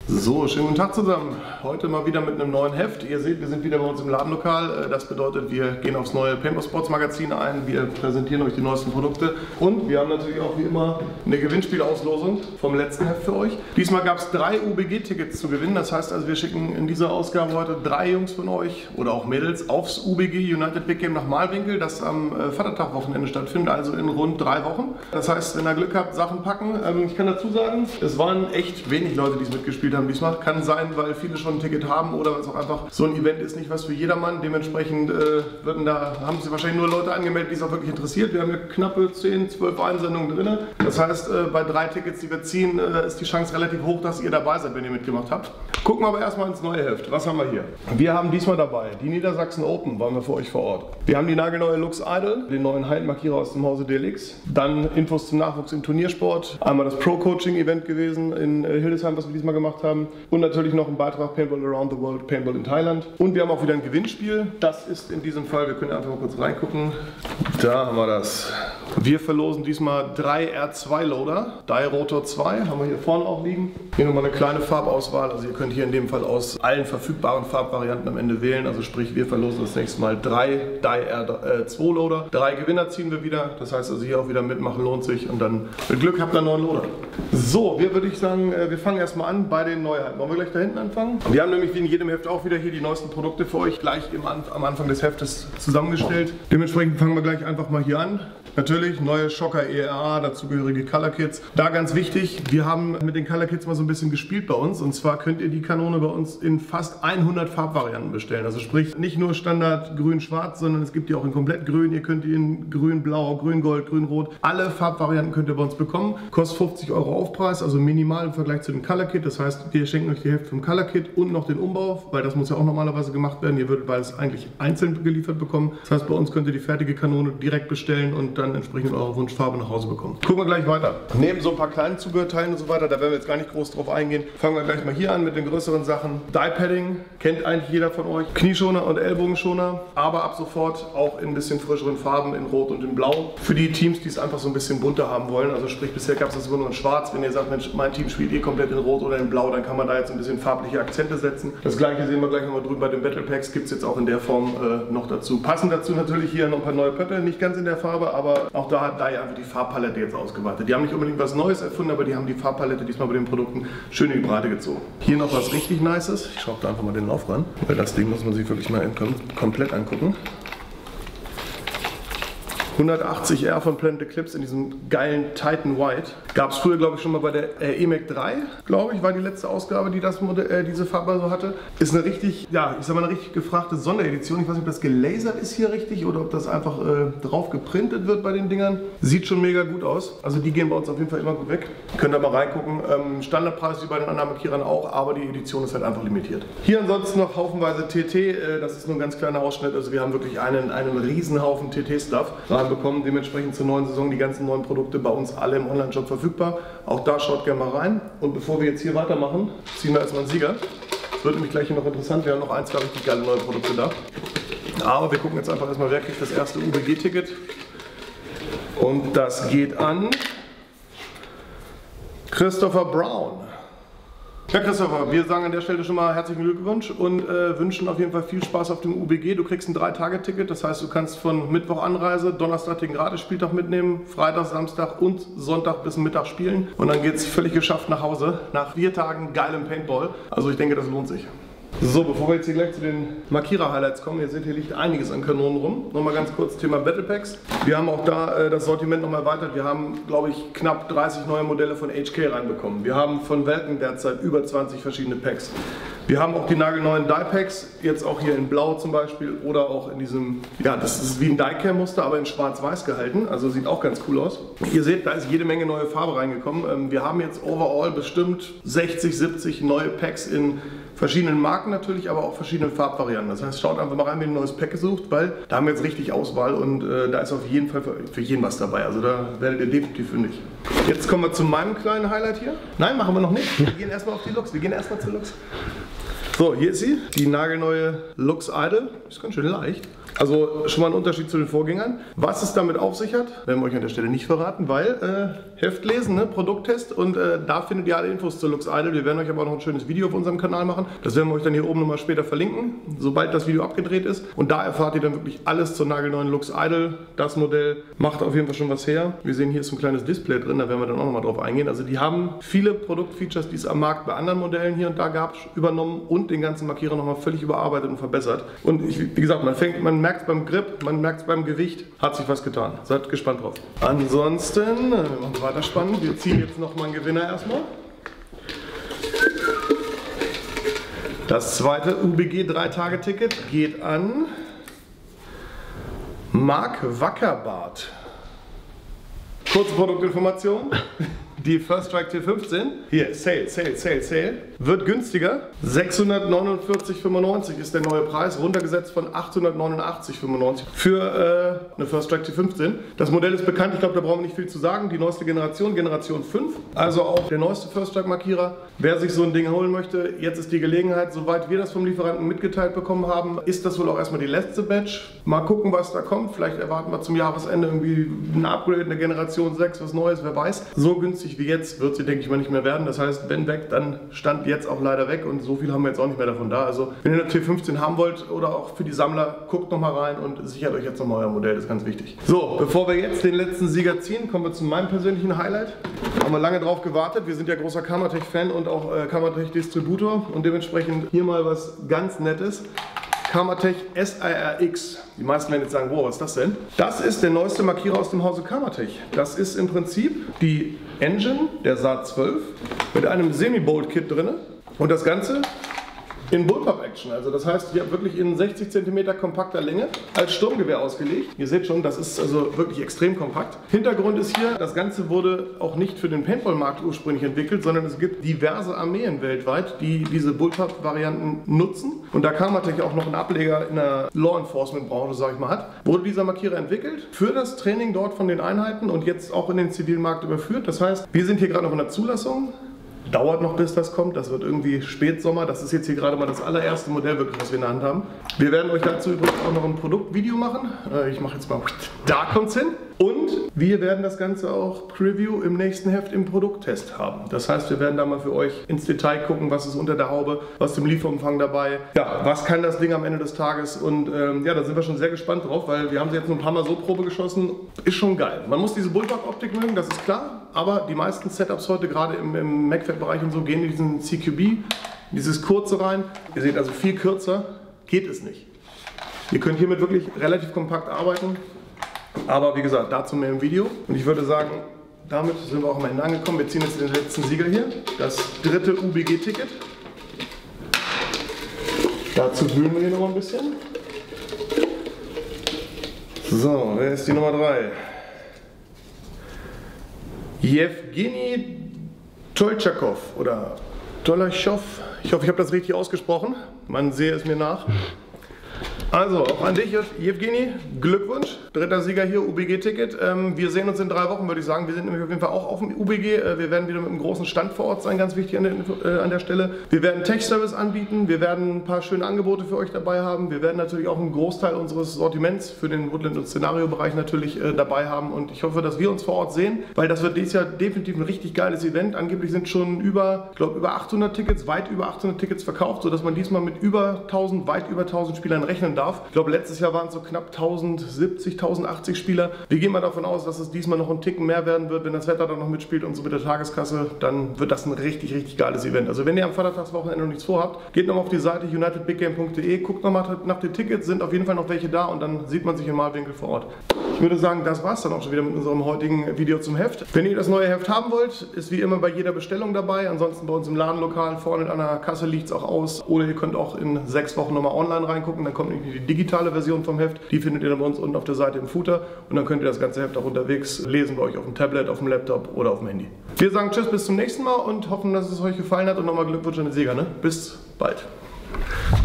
So, schönen guten Tag zusammen. Heute mal wieder mit einem neuen Heft. Ihr seht, wir sind wieder bei uns im Ladenlokal. Das bedeutet, wir gehen aufs neue Paintball Sports Magazin ein. Wir präsentieren euch die neuesten Produkte. Und wir haben natürlich auch wie immer eine Gewinnspielauslosung vom letzten Heft für euch. Diesmal gab es 3 UBG-Tickets zu gewinnen. Das heißt also, wir schicken in dieser Ausgabe heute 3 Jungs von euch oder auch Mädels aufs UBG United Big Game nach Malwinkel, das am Vatertag-Wochenende stattfindet, also in rund 3 Wochen. Das heißt, wenn ihr Glück habt, Sachen packen. Ich kann dazu sagen, es waren echt wenig Leute, die es mitgespielt haben diesmal. Kann sein, weil viele schon ein Ticket haben oder weil es auch einfach so ein Event ist, nicht was für jedermann. Dementsprechend haben sich wahrscheinlich nur Leute angemeldet, die es auch wirklich interessiert. Wir haben hier knappe 10, 12 Einsendungen drin. Das heißt, bei 3 Tickets, die wir ziehen, ist die Chance relativ hoch, dass ihr dabei seid, wenn ihr mitgemacht habt. Gucken wir aber erstmal ins neue Heft. Was haben wir hier? Wir haben diesmal dabei die Niedersachsen Open, waren wir für euch vor Ort. Wir haben die nagelneue Lux Idol, den neuen Hallenmarkierer aus dem Hause DLX. Dann Infos zum Nachwuchs im Turniersport. Einmal das Pro-Coaching-Event gewesen in Hildesheim, was wir diesmal gemacht haben. Und natürlich noch ein Beitrag Paintball Around the World, Paintball in Thailand. Und wir haben auch wieder ein Gewinnspiel. Das ist in diesem Fall, wir können einfach mal kurz reingucken. Da haben wir das. Wir verlosen diesmal 3 R2 Loader, Dye Rotor 2, haben wir hier vorne auch liegen. Hier nochmal eine kleine Farbauswahl, also ihr könnt hier in dem Fall aus allen verfügbaren Farbvarianten am Ende wählen. Also sprich, wir verlosen das nächste Mal 3 Dye R2 Loader. 3 Gewinner ziehen wir wieder, das heißt also hier auch wieder mitmachen lohnt sich und dann mit Glück habt ihr einen neuen Loader. So, würde ich sagen, wir fangen erstmal an bei den Neuheiten. Wollen wir gleich da hinten anfangen? Wir haben nämlich wie in jedem Heft auch wieder hier die neuesten Produkte für euch gleich am Anfang des Heftes zusammengestellt. Dementsprechend fangen wir gleich einfach mal hier an. Natürlich neue Shocker ERA, dazugehörige Color Kits. Da ganz wichtig, wir haben mit den Color Kits mal so ein bisschen gespielt bei uns. Und zwar könnt ihr die Kanone bei uns in fast 100 Farbvarianten bestellen. Also sprich nicht nur Standard grün-schwarz, sondern es gibt die auch in komplett grün. Ihr könnt die in grün-blau, grün-gold, grün-rot. Alle Farbvarianten könnt ihr bei uns bekommen. Kostet 50 € Aufpreis, also minimal im Vergleich zu dem Color Kit. Das heißt, wir schenken euch die Hälfte vom Color Kit und noch den Umbau, weil das muss ja auch normalerweise gemacht werden. Ihr würdet beides eigentlich einzeln geliefert bekommen. Das heißt, bei uns könnt ihr die fertige Kanone direkt bestellen und dann entsprechend eure Wunschfarbe nach Hause bekommen. Gucken wir gleich weiter. Neben so ein paar kleinen Zubehörteilen und so weiter, da werden wir jetzt gar nicht groß drauf eingehen. Fangen wir gleich mal hier an mit den größeren Sachen. Dye Padding kennt eigentlich jeder von euch. Knieschoner und Ellbogenschoner, aber ab sofort auch in ein bisschen frischeren Farben, in Rot und in Blau. Für die Teams, die es einfach so ein bisschen bunter haben wollen. Also sprich, bisher gab es das immer nur in Schwarz. Wenn ihr sagt, Mensch, mein Team spielt ihr komplett in Rot oder in Blau, dann kann man da jetzt ein bisschen farbliche Akzente setzen. Das gleiche sehen wir gleich nochmal drüben bei den Battle Packs. Gibt es jetzt auch in der Form noch dazu. Passend dazu natürlich hier noch ein paar neue Pöppel, nicht ganz in der Farbe, aber auch da hat Dye einfach die Farbpalette jetzt ausgeweitet. Die haben nicht unbedingt was Neues erfunden, aber die haben die Farbpalette diesmal bei den Produkten schön in die Breite gezogen. Hier noch was richtig Nices. Ich schraube da einfach mal den Lauf ran, weil das Ding muss man sich wirklich mal komplett angucken. 180R von Planet Eclipse in diesem geilen Titan White. Gab es früher, glaube ich, schon mal bei der EMAC 3, glaube ich, war die letzte Ausgabe, die das diese Farbe so hatte. Ist eine richtig, ja, ich sag mal, eine richtig gefragte Sonderedition. Ich weiß nicht, ob das gelasert ist hier richtig oder ob das einfach drauf geprintet wird bei den Dingern. Sieht schon mega gut aus. Also die gehen bei uns auf jeden Fall immer gut weg. Könnt ihr mal reingucken. Standardpreis wie bei den anderen Markierern auch, aber die Edition ist halt einfach limitiert. Hier ansonsten noch haufenweise TT. Das ist nur ein ganz kleiner Ausschnitt. Also wir haben wirklich einen Riesenhaufen TT-Stuff bekommen. Dementsprechend zur neuen Saison die ganzen neuen Produkte bei uns alle im Online-Shop verfügbar. Auch da schaut gerne mal rein. Und bevor wir jetzt hier weitermachen, ziehen wir erstmal einen Sieger. Das wird nämlich gleich hier noch interessant. Wir haben noch 1, 2 richtig geile neue Produkte da. Aber wir gucken jetzt einfach erstmal, wer kriegt das erste UBG-Ticket. Und das geht an Christopher Brown. Ja, Christopher, wir sagen an der Stelle schon mal herzlichen Glückwunsch und wünschen auf jeden Fall viel Spaß auf dem UBG. Du kriegst ein 3-Tage-Ticket, das heißt, du kannst von Mittwoch Anreise, Donnerstag den Gratis-Spieltag mitnehmen, Freitag, Samstag und Sonntag bis Mittag spielen. Und dann geht es völlig geschafft nach Hause, nach 4 Tagen geilem Paintball. Also ich denke, das lohnt sich. So, bevor wir jetzt hier gleich zu den Markierer-Highlights kommen, ihr seht, hier liegt einiges an Kanonen rum. Nochmal ganz kurz Thema Battle Packs. Wir haben auch da das Sortiment nochmal erweitert. Wir haben, glaube ich, knapp 30 neue Modelle von HK reinbekommen. Wir haben von Welken derzeit über 20 verschiedene Packs. Wir haben auch die nagelneuen Dye Packs, jetzt auch hier in Blau zum Beispiel oder auch in diesem, ja, das ist wie ein Diecare-Muster, aber in schwarz-weiß gehalten, also sieht auch ganz cool aus. Ihr seht, da ist jede Menge neue Farbe reingekommen. Wir haben jetzt overall bestimmt 60, 70 neue Packs in verschiedenen Marken natürlich, aber auch verschiedenen Farbvarianten. Das heißt, schaut einfach mal rein, wenn ihr ein neues Pack gesucht, weil da haben wir jetzt richtig Auswahl und da ist auf jeden Fall für jeden was dabei. Also da werdet ihr definitiv fündig. Jetzt kommen wir zu meinem kleinen Highlight hier. Nein, machen wir noch nicht. Wir gehen erstmal auf die Lux. Wir gehen erstmal zur Lux. So, hier ist sie, die nagelneue Lux Idol. Ist ganz schön leicht. Also schon mal ein Unterschied zu den Vorgängern. Was es damit auf sich hat, werden wir euch an der Stelle nicht verraten, weil Heft lesen, ne? Produkttest, und da findet ihr alle Infos zur Lux Idol. Wir werden euch aber auch noch ein schönes Video auf unserem Kanal machen. Das werden wir euch dann hier oben nochmal später verlinken, sobald das Video abgedreht ist. Und da erfahrt ihr dann wirklich alles zur nagelneuen Lux Idol. Das Modell macht auf jeden Fall schon was her. Wir sehen, hier ist ein kleines Display drin, da werden wir dann auch nochmal drauf eingehen. Also die haben viele Produktfeatures, die es am Markt bei anderen Modellen hier und da gab, übernommen und den ganzen Markierer nochmal völlig überarbeitet und verbessert. Und wie gesagt, man merkt es beim Grip, man merkt es beim Gewicht, hat sich was getan. Seid gespannt drauf. Ansonsten, wir machen weiter spannend. Wir ziehen jetzt noch mal einen Gewinner erstmal. Das zweite UBG 3-Tage-Ticket geht an Marc Wackerbart. Kurze Produktinformation. Die First Strike T15, hier, Sale, wird günstiger. 649,95 ist der neue Preis, runtergesetzt von 889,95 für eine First Strike T15. Das Modell ist bekannt, ich glaube, da brauchen wir nicht viel zu sagen. Die neueste Generation, Generation 5, also auch der neueste First Strike Markierer. Wer sich so ein Ding holen möchte, jetzt ist die Gelegenheit. Soweit wir das vom Lieferanten mitgeteilt bekommen haben, ist das wohl auch erstmal die letzte Batch. Mal gucken, was da kommt. Vielleicht erwarten wir zum Jahresende irgendwie ein Upgrade in der Generation 6, was Neues, wer weiß. So günstig wie jetzt wird sie, denke ich mal, nicht mehr werden. Das heißt, wenn weg, dann stand jetzt auch leider weg und so viel haben wir jetzt auch nicht mehr davon da. Also wenn ihr eine T15 haben wollt oder auch für die Sammler, guckt noch mal rein und sichert euch jetzt nochmal euer Modell, das ist ganz wichtig. So, bevor wir jetzt den letzten Sieger ziehen, kommen wir zu meinem persönlichen Highlight. Haben wir lange drauf gewartet. Wir sind ja großer Kamatech-Fan und auch Kamatech-Distributor und dementsprechend hier mal was ganz Nettes. Kamatech SIRX. Die meisten werden jetzt sagen, wow, was ist das denn? Das ist der neueste Markierer aus dem Hause Kamatech. Das ist im Prinzip die Engine der Saat 12 mit einem Semi-Bolt-Kit drin und das Ganze in Bullpup-Action. Also das heißt, ihr habt wirklich in 60 cm kompakter Länge als Sturmgewehr ausgelegt. Ihr seht schon, das ist also wirklich extrem kompakt. Hintergrund ist hier, das Ganze wurde auch nicht für den Paintball-Markt ursprünglich entwickelt, sondern es gibt diverse Armeen weltweit, die diese Bullpup-Varianten nutzen. Und da Kamatech auch noch einen Ableger in der Law-Enforcement-Branche, sage ich mal, hat, wurde dieser Markierer entwickelt für das Training dort von den Einheiten und jetzt auch in den zivilen Markt überführt. Das heißt, wir sind hier gerade noch in der Zulassung. Dauert noch, bis das kommt. Das wird irgendwie Spätsommer. Das ist jetzt hier gerade mal das allererste Modell, wirklich, was wir in der Hand haben. Wir werden euch dazu übrigens auch noch ein Produktvideo machen. Ich mache jetzt mal, da kommt's hin. Und wir werden das Ganze auch Preview im nächsten Heft im Produkttest haben. Das heißt, wir werden da mal für euch ins Detail gucken, was ist unter der Haube, was ist im Lieferumfang dabei. Ja, was kann das Ding am Ende des Tages? Und ja, da sind wir schon sehr gespannt drauf, weil wir haben sie jetzt nur ein paar Mal so Probe geschossen. Ist schon geil. Man muss diese Bullpup-Optik mögen, das ist klar. Aber die meisten Setups heute, gerade im MacFab-Bereich und so, gehen in diesen CQB, dieses kurze rein. Ihr seht also, viel kürzer geht es nicht. Ihr könnt hiermit wirklich relativ kompakt arbeiten. Aber wie gesagt, dazu mehr im Video. Und ich würde sagen, damit sind wir auch am Ende angekommen. Wir ziehen jetzt den letzten Sieger hier. Das dritte UBG-Ticket. Dazu wühlen wir hier noch ein bisschen. So, wer ist die Nummer 3? Jewgeni Tolchakov oder Tolachow. Ich hoffe, ich habe das richtig ausgesprochen. Man sehe es mir nach. Also, auch an dich, Jewgeni, Glückwunsch. Dritter Sieger hier, UBG-Ticket. Wir sehen uns in 3 Wochen, würde ich sagen. Wir sind nämlich auf jeden Fall auch auf dem UBG. Wir werden wieder mit einem großen Stand vor Ort sein, ganz wichtig an der Stelle. Wir werden Tech-Service anbieten. Wir werden ein paar schöne Angebote für euch dabei haben. Wir werden natürlich auch einen Großteil unseres Sortiments für den Woodland- und Szenario-Bereich natürlich dabei haben. Und ich hoffe, dass wir uns vor Ort sehen, weil das wird dieses Jahr definitiv ein richtig geiles Event. Angeblich sind schon über 800 Tickets, weit über 800 Tickets verkauft, sodass man diesmal mit weit über 1000 Spielern rechnen darf. Ich glaube, letztes Jahr waren es so knapp 1070, 1080 Spieler. Wir gehen mal davon aus, dass es diesmal noch ein Ticken mehr werden wird, wenn das Wetter dann noch mitspielt und so mit der Tageskasse, dann wird das ein richtig, richtig geiles Event. Also wenn ihr am Vatertagswochenende noch nichts vorhabt, geht nochmal auf die Seite unitedbiggame.de, guckt nochmal nach den Tickets, sind auf jeden Fall noch welche da und dann sieht man sich im Malwinkel vor Ort. Ich würde sagen, das war es dann auch schon wieder mit unserem heutigen Video zum Heft. Wenn ihr das neue Heft haben wollt, ist wie immer bei jeder Bestellung dabei. Ansonsten bei uns im Ladenlokal vorne an der Kasse liegt es auch aus. Oder ihr könnt auch in 6 Wochen nochmal online reingucken, dann kommt nämlich die digitale Version vom Heft. Die findet ihr dann bei uns unten auf der Seite im Footer und dann könnt ihr das ganze Heft auch unterwegs lesen, bei euch auf dem Tablet, auf dem Laptop oder auf dem Handy. Wir sagen Tschüss, bis zum nächsten Mal und hoffen, dass es euch gefallen hat und nochmal Glückwunsch an den Sieger. Ne? Bis bald.